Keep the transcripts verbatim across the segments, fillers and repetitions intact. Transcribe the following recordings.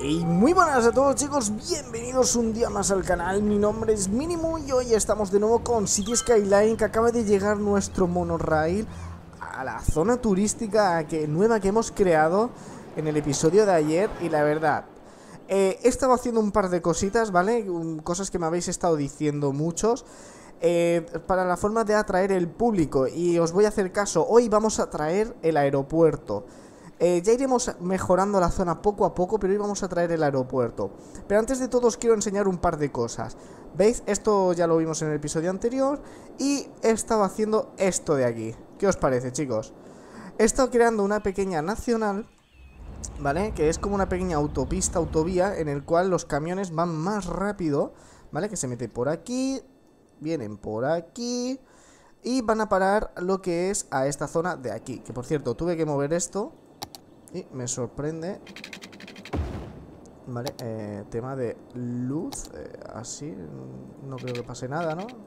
Y muy buenas a todos, chicos, bienvenidos un día más al canal. Mi nombre es Mínimo y hoy estamos de nuevo con City Skyline, que acaba de llegar nuestro monorail a la zona turística que, nueva que hemos creado en el episodio de ayer. Y la verdad, eh, he estado haciendo un par de cositas, ¿vale? Um, cosas que me habéis estado diciendo muchos, eh, para la forma de atraer el público, y os voy a hacer caso. Hoy vamos a traer el aeropuerto. Eh, ya iremos mejorando la zona poco a poco, pero hoy vamos a traer el aeropuerto. Pero antes de todo os quiero enseñar un par de cosas. ¿Veis? Esto ya lo vimos en el episodio anterior. Y he estado haciendo esto de aquí. ¿Qué os parece, chicos? He estado creando una pequeña nacional, ¿vale? Que es como una pequeña autopista, autovía, en el cual los camiones van más rápido, ¿vale? Que se meten por aquí, vienen por aquí y van a parar lo que es a esta zona de aquí. Que por cierto, tuve que mover esto y me sorprende. Vale, eh, tema de luz, eh, así, no creo que pase nada, ¿no?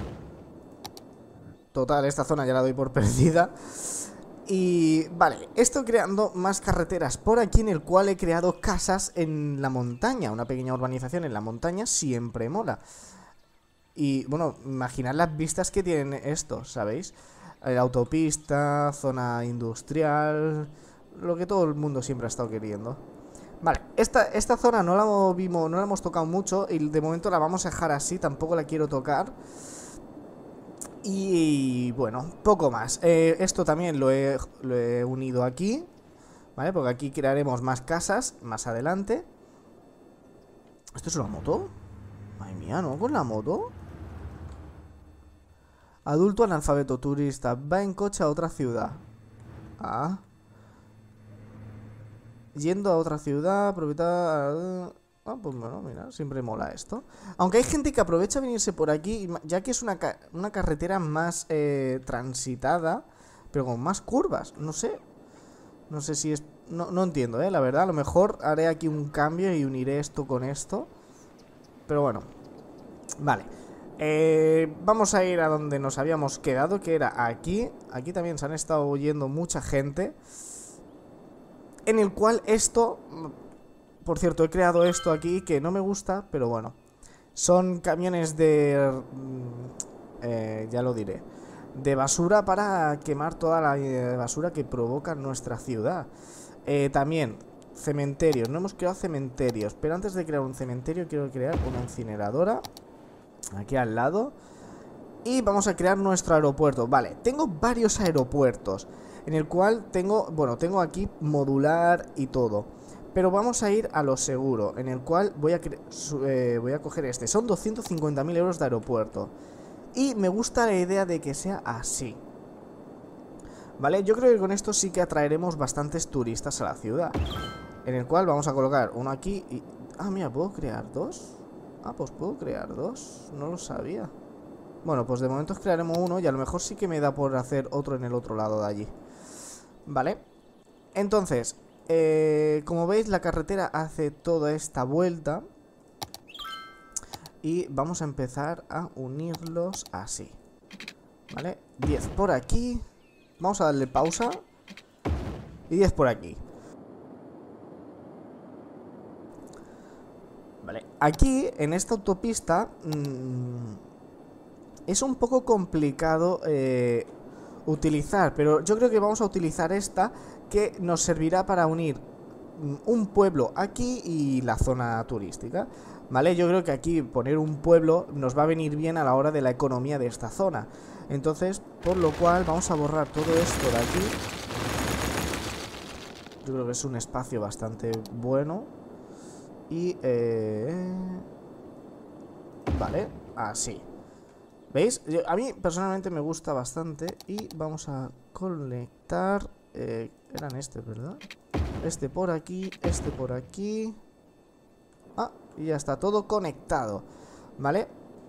Total, esta zona ya la doy por perdida. Y vale, estoy creando más carreteras por aquí, en el cual he creado casas en la montaña. Una pequeña urbanización en la montaña siempre mola. Y bueno, imaginad las vistas que tienen estos, ¿sabéis? La autopista, zona industrial, lo que todo el mundo siempre ha estado queriendo. Vale, esta, esta zona no la vimos, no la hemos tocado mucho y de momento la vamos a dejar así, tampoco la quiero tocar. Y bueno, poco más. eh, Esto también lo he, lo he unido aquí, ¿vale? Porque aquí crearemos más casas más adelante. ¿Esto es una moto? Madre mía, ¿no? ¿Con la moto? Adulto analfabeto turista, va en coche a otra ciudad. Ah. Yendo a otra ciudad, propietario... Ah, pues bueno, mira, siempre mola esto. Aunque hay gente que aprovecha venirse por aquí, ya que es una, ca una carretera más eh, transitada, pero con más curvas, no sé. No sé si es... No, no entiendo, eh, la verdad. A lo mejor haré aquí un cambio y uniré esto con esto. Pero bueno. Vale. Eh, vamos a ir a donde nos habíamos quedado, que era aquí. Aquí también se han estado oyendo mucha gente. En el cual esto... Por cierto, he creado esto aquí que no me gusta, pero bueno. Son camiones de... Eh, ya lo diré. De basura para quemar toda la basura que provoca nuestra ciudad. Eh, también, cementerios. No hemos creado cementerios, pero antes de crear un cementerio quiero crear una incineradora aquí al lado. Y vamos a crear nuestro aeropuerto. Vale, tengo varios aeropuertos, en el cual tengo... Bueno, tengo aquí modular y todo. Pero vamos a ir a lo seguro, en el cual voy a, eh, voy a coger este. Son doscientos cincuenta mil euros de aeropuerto. Y me gusta la idea de que sea así. Vale, yo creo que con esto sí que atraeremos bastantes turistas a la ciudad. En el cual vamos a colocar uno aquí y... Ah, mira, ¿puedo crear dos? Ah, pues puedo crear dos, no lo sabía. Bueno, pues de momento crearemos uno y a lo mejor sí que me da por hacer otro en el otro lado de allí. Vale. Entonces... Eh, como veis, la carretera hace toda esta vuelta. Y vamos a empezar a unirlos así. Vale, diez por aquí. Vamos a darle pausa. Y diez por aquí. Vale, aquí en esta autopista mmm, es un poco complicado eh, utilizar, pero yo creo que vamos a utilizar esta, que nos servirá para unir un pueblo aquí y la zona turística, ¿vale? Yo creo que aquí poner un pueblo nos va a venir bien a la hora de la economía de esta zona. Entonces, por lo cual vamos a borrar todo esto de aquí. Yo creo que es un espacio bastante bueno. Y, eh... vale, así. ¿Veis? Yo, a mí personalmente me gusta bastante. Y vamos a conectar... Eh, eran estos, ¿verdad? Este por aquí, este por aquí. Ah, y ya está todo conectado, ¿vale?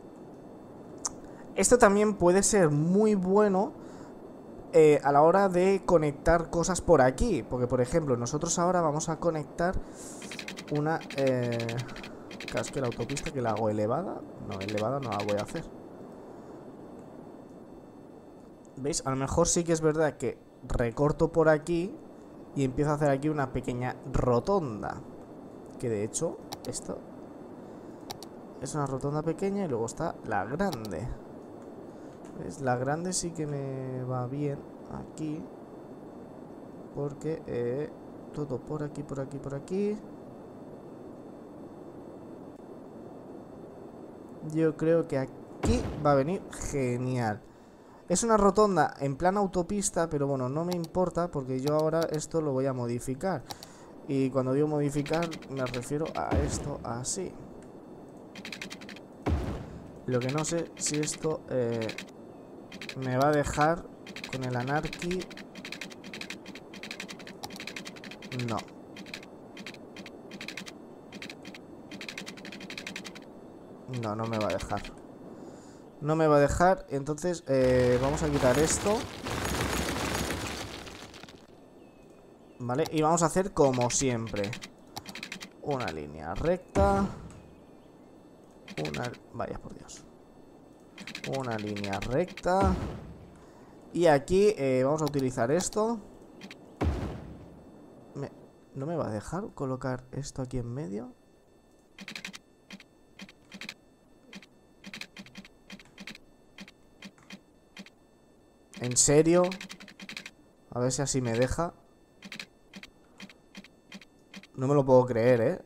Esto también puede ser muy bueno eh, a la hora de conectar cosas por aquí. Porque, por ejemplo, nosotros ahora vamos a conectar una... Eh... Claro, es que la autopista que la hago elevada. No, elevada no la voy a hacer. ¿Veis? A lo mejor sí que es verdad que recorto por aquí y empiezo a hacer aquí una pequeña rotonda. Que de hecho, esto es una rotonda pequeña y luego está la grande. ¿Ves? La grande sí que me va bien aquí. Porque eh, todo por aquí, por aquí, por aquí. Yo creo que aquí va a venir genial. Es una rotonda en plan autopista, pero bueno, no me importa porque yo ahora esto lo voy a modificar. Y cuando digo modificar me refiero a esto así. Lo que no sé si esto eh, me va a dejar con el Anarchy. No. No, no me va a dejar. No me va a dejar, entonces eh, vamos a quitar esto. Vale, y vamos a hacer como siempre. Una línea recta. Una... Vaya por Dios. Una línea recta. Y aquí eh, vamos a utilizar esto. Me... ¿No me va a dejar colocar esto aquí en medio? ¿En serio? A ver si así me deja. No me lo puedo creer, ¿eh?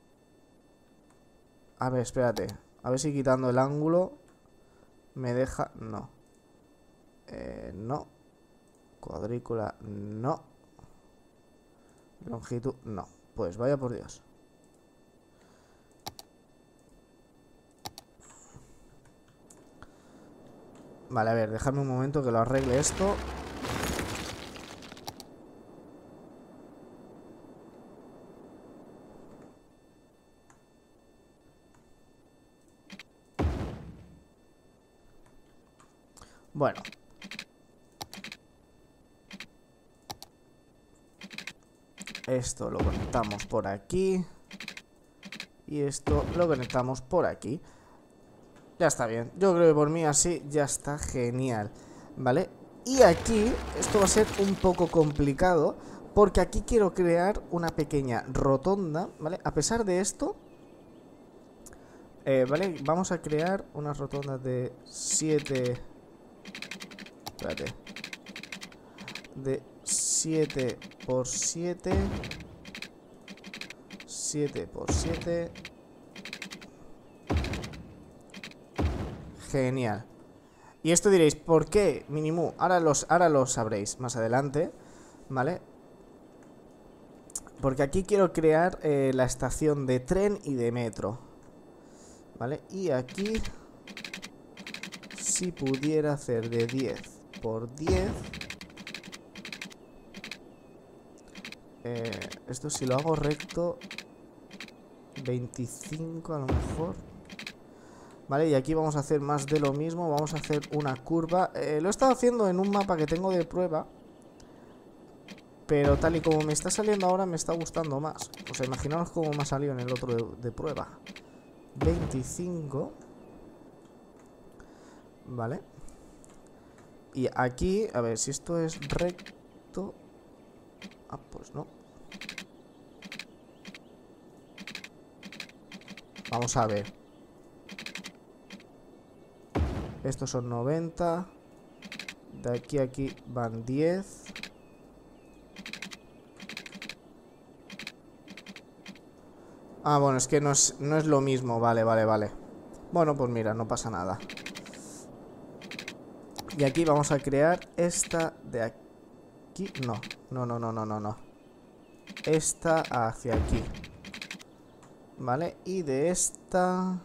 A ver, espérate. A ver si quitando el ángulo me deja... No. Eh, no. Cuadrícula, no. Longitud, no. Pues vaya por Dios. Vale, a ver, dejadme un momento que lo arregle esto. Bueno. Esto lo conectamos por aquí. Y esto lo conectamos por aquí. Ya está bien. Yo creo que por mí así ya está genial. ¿Vale? Y aquí esto va a ser un poco complicado porque aquí quiero crear una pequeña rotonda. ¿Vale? A pesar de esto... Eh, vale, vamos a crear una rotonda de siete... Espérate. De siete por siete. siete por siete. Genial. Y esto diréis, ¿por qué, Minimu? Ahora, los, ahora lo sabréis más adelante, ¿vale? Porque aquí quiero crear eh, la estación de tren y de metro, ¿vale? Y aquí, si pudiera hacer de diez por diez... Eh, esto si lo hago recto, veinticinco a lo mejor. Vale, y aquí vamos a hacer más de lo mismo. Vamos a hacer una curva. eh, Lo he estado haciendo en un mapa que tengo de prueba, pero tal y como me está saliendo ahora me está gustando más. O sea, imaginaos cómo me ha salido en el otro de, de prueba. veinticinco. Vale. Y aquí, a ver, si esto es recto. Ah, pues no. Vamos a ver. Estos son noventa. De aquí a aquí van diez. Ah, bueno, es que no es, no es lo mismo. Vale, vale, vale. Bueno, pues mira, no pasa nada. Y aquí vamos a crear esta de aquí. No, no, no, no, no, no, no. Esta hacia aquí. Vale, y de esta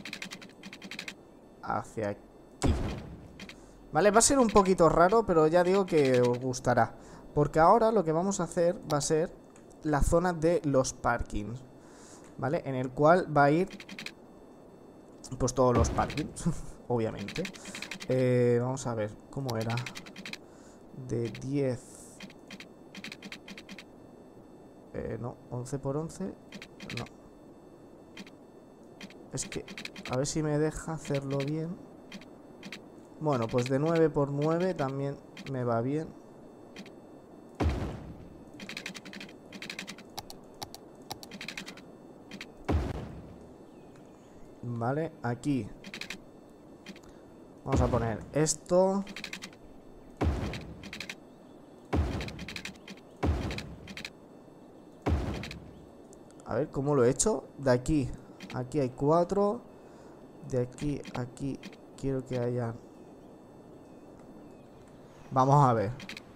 hacia aquí. Vale, va a ser un poquito raro, pero ya digo que os gustará. Porque ahora lo que vamos a hacer va a ser la zona de los parkings, ¿vale? En el cual va a ir pues todos los parkings, obviamente. eh, Vamos a ver, ¿cómo era? De diez. Eh, no, once por once. No. Es que, a ver si me deja hacerlo bien. Bueno, pues de nueve por nueve también me va bien. Vale, aquí vamos a poner esto. A ver cómo lo he hecho. De aquí, aquí hay cuatro. De aquí, aquí quiero que haya... Vamos a ver.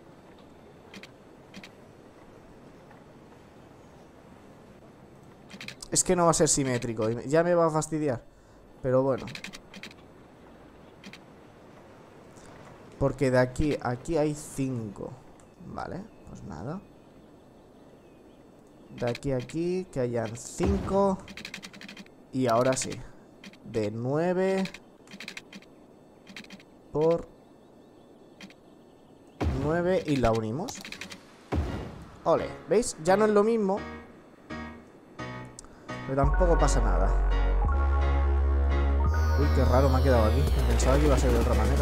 Es que no va a ser simétrico. Ya me va a fastidiar. Pero bueno. Porque de aquí a aquí hay cinco. Vale, pues nada. De aquí a aquí que hayan cinco. Y ahora sí. De nueve por nueve y la unimos. Ole, ¿veis? Ya no es lo mismo, pero tampoco pasa nada. Uy, qué raro me ha quedado aquí. Pensaba que iba a ser de otra manera.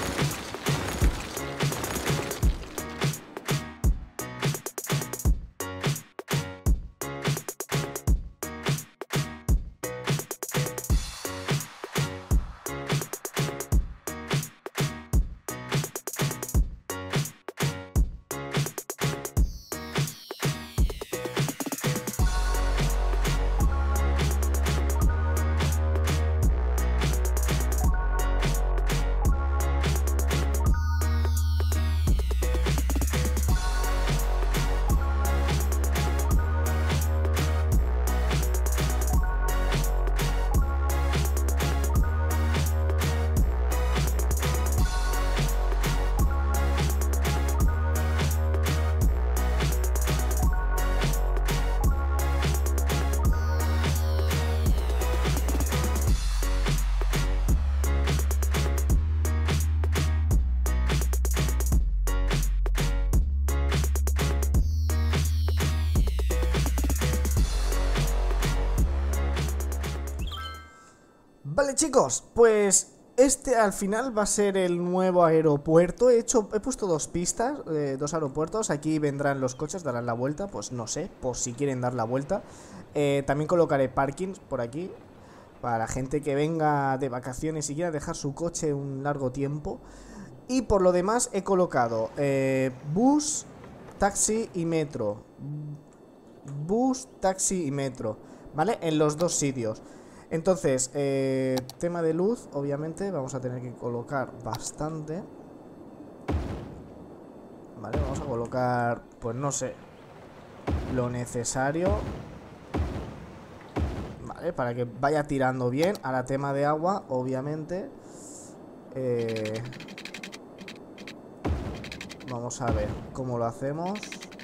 Vale, chicos, pues este al final va a ser el nuevo aeropuerto. He hecho, he puesto dos pistas, eh, dos aeropuertos. Aquí vendrán los coches, darán la vuelta, pues no sé, por si quieren dar la vuelta. eh, También colocaré parkings por aquí para la gente que venga de vacaciones y quiera dejar su coche un largo tiempo. Y por lo demás he colocado eh, bus, taxi y metro. Bus, taxi y metro, ¿vale? En los dos sitios. Entonces, eh, tema de luz, obviamente vamos a tener que colocar bastante. Vale, vamos a colocar, pues no sé, lo necesario. Vale, para que vaya tirando bien. Ahora tema de agua, obviamente. Eh, vamos a ver cómo lo hacemos.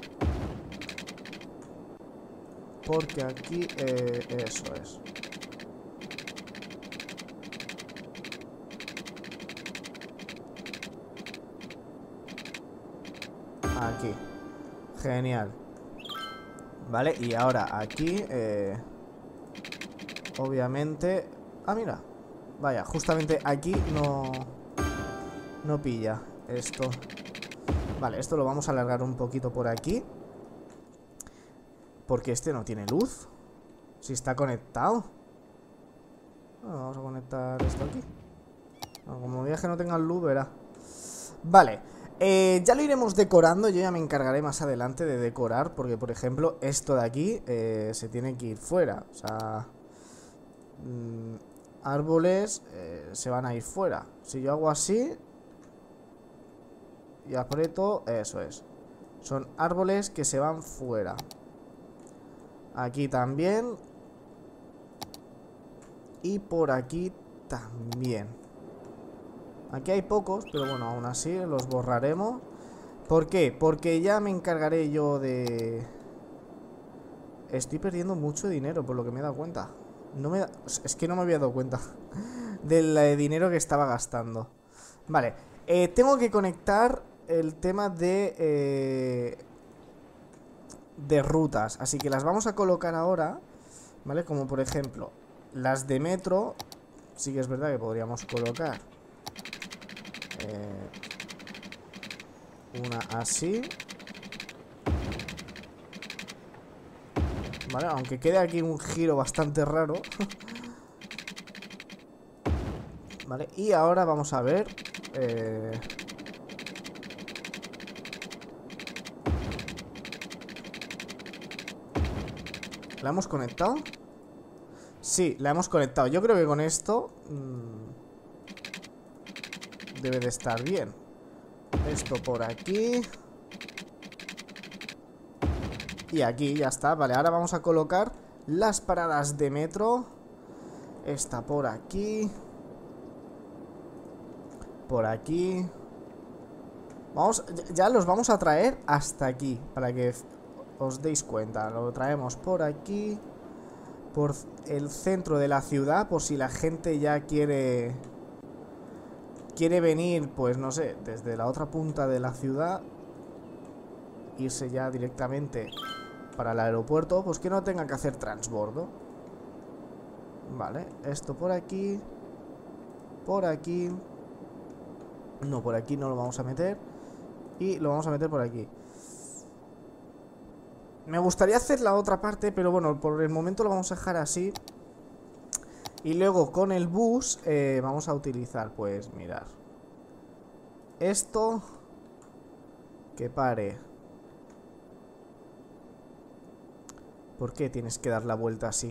Porque aquí, eh, eso es. Aquí. Genial. Vale, y ahora aquí eh, obviamente... Ah, mira. Vaya, justamente aquí no... No pilla esto. Vale, esto lo vamos a alargar un poquito por aquí. Porque este no tiene luz. Si está conectado. Bueno, vamos a conectar esto aquí. Bueno, como veas que no tengan luz, verá. Vale. Eh, ya lo iremos decorando, yo ya me encargaré más adelante de decorar, porque por ejemplo esto de aquí eh, se tiene que ir fuera, o sea, mmm, árboles eh, se van a ir fuera. Si yo hago así y aprieto, eso es, son árboles que se van fuera. Aquí también. Y por aquí también. Aquí hay pocos, pero bueno, aún así los borraremos. ¿Por qué? Porque ya me encargaré yo de... Estoy perdiendo mucho dinero, por lo que me he dado cuenta. No me da... Es que no me había dado cuenta del dinero que estaba gastando. Vale, eh, tengo que conectar el tema de... Eh, de rutas, así que las vamos a colocar ahora, ¿vale? Como por ejemplo, las de metro. Sí que es verdad que podríamos colocar Eh, una así. Vale, aunque quede aquí un giro bastante raro. Vale, y ahora vamos a ver... Eh... ¿La hemos conectado? Sí, la hemos conectado. Yo creo que con esto mmm, debe de estar bien. Esto por aquí. Y aquí ya está. Vale, ahora vamos a colocar las paradas de metro. Esta por aquí. Por aquí. Vamos, ya los vamos a traer hasta aquí, para que os deis cuenta. Lo traemos por aquí, por el centro de la ciudad, por si la gente ya quiere quiere venir, pues no sé, desde la otra punta de la ciudad, irse ya directamente para el aeropuerto, pues que no tenga que hacer transbordo. Vale, esto por aquí, por aquí. No, por aquí no lo vamos a meter. Y lo vamos a meter por aquí. Me gustaría hacer la otra parte, pero bueno, por el momento lo vamos a dejar así. Y luego con el bus eh, vamos a utilizar, pues, mirar, esto. Que pare. ¿Por qué tienes que dar la vuelta así?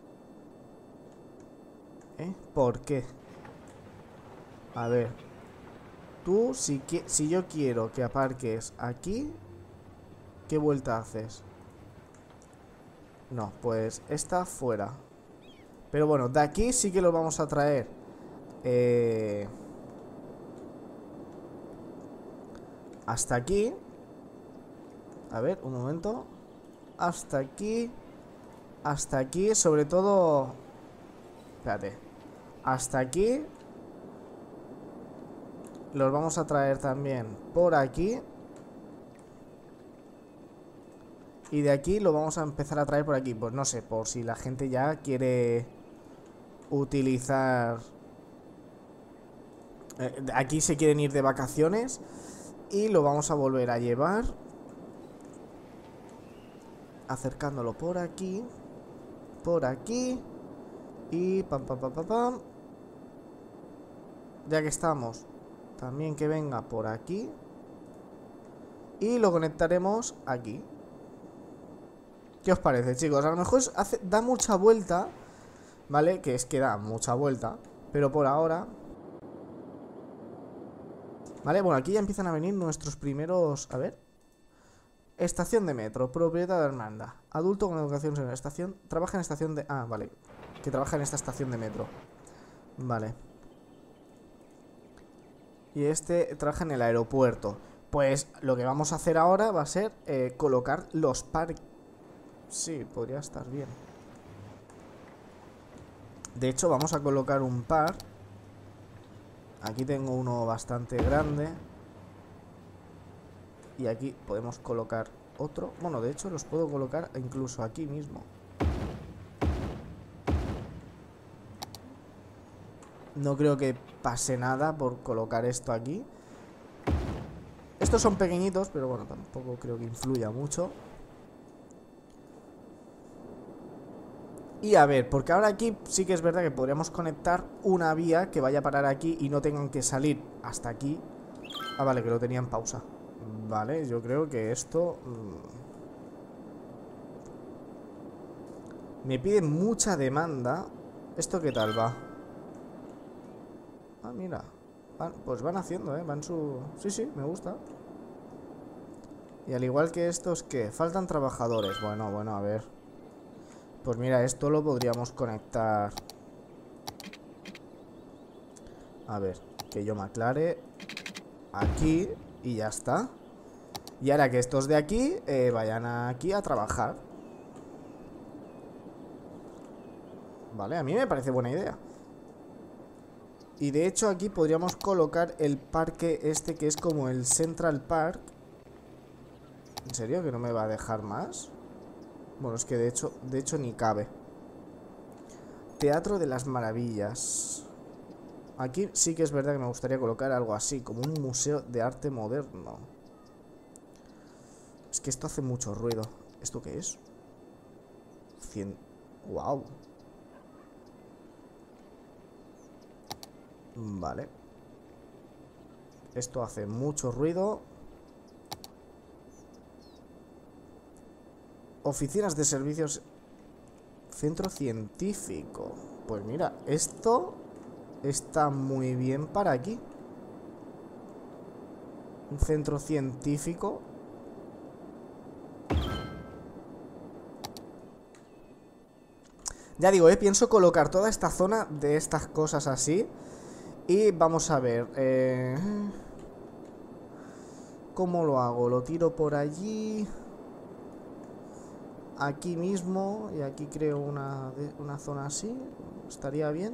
¿Eh? ¿Por qué? A ver. Tú, si, si yo quiero que aparques aquí, ¿qué vuelta haces? No, pues esta fuera. Pero bueno, de aquí sí que lo vamos a traer eh, hasta aquí. A ver, un momento. Hasta aquí. Hasta aquí, sobre todo. Espérate. Hasta aquí. Los vamos a traer también por aquí. Y de aquí lo vamos a empezar a traer por aquí. Pues no sé, por si la gente ya quiere utilizar... Eh, aquí se quieren ir de vacaciones. Y lo vamos a volver a llevar. Acercándolo por aquí. Por aquí. Y pam, pam, pam, pam, pam. Ya que estamos... También que venga por aquí. Y lo conectaremos aquí. ¿Qué os parece, chicos? A lo mejor hace, da mucha vuelta, ¿vale? Que es que da mucha vuelta. Pero por ahora... Vale, bueno, aquí ya empiezan a venir nuestros primeros... A ver. Estación de metro, propiedad de Hermanda. Adulto con educación en la estación. Trabaja en estación de... Ah, vale. Que trabaja en esta estación de metro. Vale. Y este trabaja en el aeropuerto. Pues lo que vamos a hacer ahora va a ser eh, colocar los parques. Sí, podría estar bien. De hecho, vamos a colocar un par. Aquí tengo uno bastante grande. Y aquí podemos colocar otro. Bueno, de hecho los puedo colocar incluso aquí mismo. No creo que pase nada por colocar esto aquí. Estos son pequeñitos, pero bueno, tampoco creo que influya mucho. Y a ver, porque ahora aquí sí que es verdad que podríamos conectar una vía que vaya a parar aquí y no tengan que salir hasta aquí. Ah, vale, que lo tenía en pausa. Vale, yo creo que esto... Mmm, me pide mucha demanda. ¿Esto qué tal va? Ah, mira. Van, pues van haciendo, ¿eh? Van su... Sí, sí, me gusta. Y al igual que estos, ¿qué? Faltan trabajadores. Bueno, bueno, a ver. Pues mira, esto lo podríamos conectar. A ver, que yo me aclare. Aquí y ya está. Y ahora que estos de aquí eh, vayan aquí a trabajar. Vale, a mí me parece buena idea. Y de hecho aquí podríamos colocar el parque este que es como el Central Park. ¿En serio que no me va a dejar más? Bueno, es que de hecho, de hecho ni cabe. Teatro de las Maravillas. Aquí sí que es verdad que me gustaría colocar algo así, como un museo de arte moderno. Es que esto hace mucho ruido. ¿Esto qué es? cien... ¡Wow! Vale. Esto hace mucho ruido. Oficinas de servicios. Centro científico. Pues mira, esto está muy bien para aquí. Un centro científico. Ya digo, eh, pienso colocar toda esta zona de estas cosas así. Y vamos a ver. Eh, ¿Cómo lo hago? Lo tiro por allí. Aquí mismo. Y aquí creo una, una zona así. Estaría bien.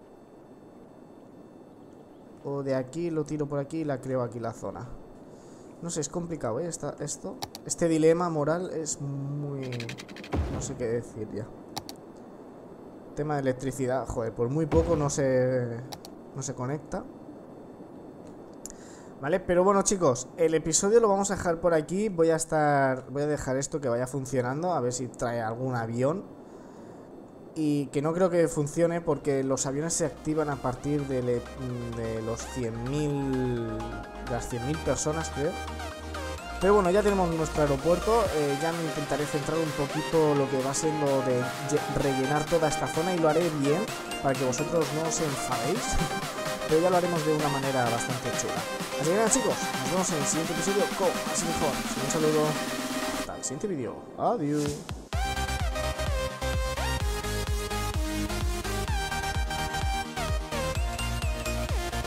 O de aquí lo tiro por aquí y la creo aquí la zona. No sé, es complicado, ¿eh? Esta, esto. Este dilema moral es muy... No sé qué decir ya. Tema de electricidad, joder, por muy poco no se... No se conecta. Vale, pero bueno, chicos, el episodio lo vamos a dejar por aquí. Voy a estar... Voy a dejar esto que vaya funcionando. A ver si trae algún avión. Y que no creo que funcione porque los aviones se activan a partir de, le... de los cien mil... De las cien mil personas, creo. Pero bueno, ya tenemos nuestro aeropuerto. eh, Ya me intentaré centrar un poquito lo que va siendo de rellenar toda esta zona. Y lo haré bien para que vosotros no os enfadéis. Pero ya lo haremos de una manera bastante chula. Así que nada, chicos, nos vemos en el siguiente episodio con más mejor. Un saludo, hasta el siguiente vídeo. Adiós.